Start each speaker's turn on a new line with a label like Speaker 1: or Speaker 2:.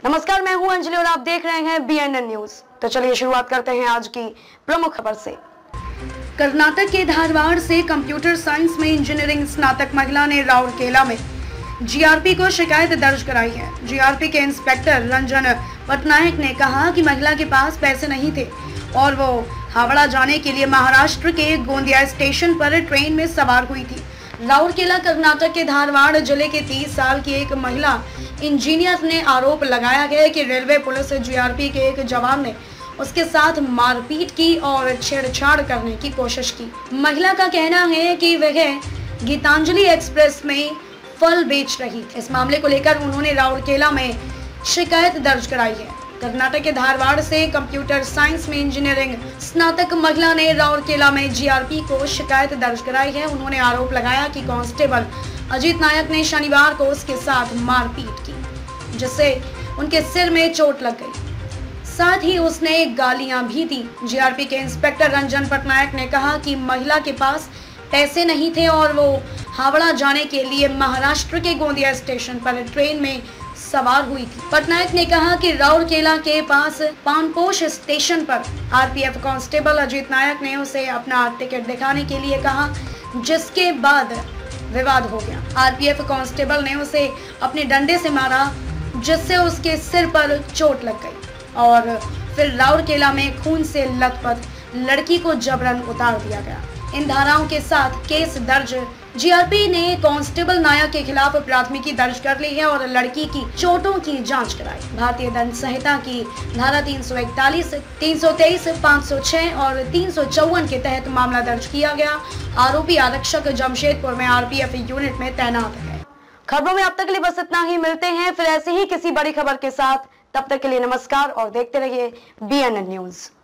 Speaker 1: नमस्कार, मैं हूं अंजलि और आप देख रहे हैं BNN न्यूज। तो चलिए शुरुआत करते हैं आज की प्रमुख खबर से। कर्नाटक के धारवाड़ से कंप्यूटर साइंस में इंजीनियरिंग स्नातक महिला ने राउरकेला में GRP को शिकायत दर्ज कराई है। GRP के इंस्पेक्टर रंजन पटनायक ने कहा कि महिला के पास पैसे नहीं थे और वो हावड़ा जाने के लिए महाराष्ट्र के गोंदिया स्टेशन पर ट्रेन में सवार हुई थी। राउरकेला कर्नाटक के धारवाड़ जिले के 30 साल की एक महिला इंजीनियर ने आरोप लगाया है कि रेलवे पुलिस GRP के एक जवान ने उसके साथ मारपीट की और छेड़छाड़ करने की कोशिश की। महिला का कहना है कि वह गीतांजलि एक्सप्रेस में फल बेच रही थी। इस मामले को लेकर उन्होंने राउरकेला में शिकायत दर्ज कराई है। कर्नाटक के धारवाड़ से कंप्यूटर साइंस में इंजीनियरिंग स्नातक महिला ने राउरकेला में GRP को शिकायत दर्ज कराई है। उन्होंने आरोप लगाया कि कांस्टेबल अजीत नायक ने शनिवार को उसके साथ मारपीट की, जिससे उनके सिर में चोट लग गई। साथ ही उसने गालियां भी दी। GRP के इंस्पेक्टर रंजन पटनायक ने कहा कि महिला के पास पैसे नहीं थे और वो हावड़ा जाने के लिए महाराष्ट्र के गोंदिया स्टेशन पर ट्रेन में सवार हुई थी। पटनायक ने कहा कि राउरकेला के पास पानपोश स्टेशन पर RPF कांस्टेबल अजीत नायक ने उसे अपना टिकट दिखाने के लिए कहा, जिसके बाद विवाद हो गया। RPF कांस्टेबल ने उसे अपने डंडे से मारा, जिससे उसके सिर पर चोट लग गई और फिर राउरकेला में खून से लथपथ लड़की को जबरन उतार दिया गया। इन धाराओं के साथ केस दर्ज GRP ने कांस्टेबल नायक के खिलाफ प्राथमिकी दर्ज कर ली है और लड़की की चोटों की जांच कराई। भारतीय दंड संहिता की धारा 341, 323, 506 और 354 के तहत मामला दर्ज किया गया। आरोपी आरक्षक जमशेदपुर में RPF यूनिट में तैनात है। खबरों में अब तक के लिए बस इतना ही। मिलते हैं फिर ऐसे ही किसी बड़ी खबर के साथ। तब तक के लिए नमस्कार और देखते रहिए BNN न्यूज।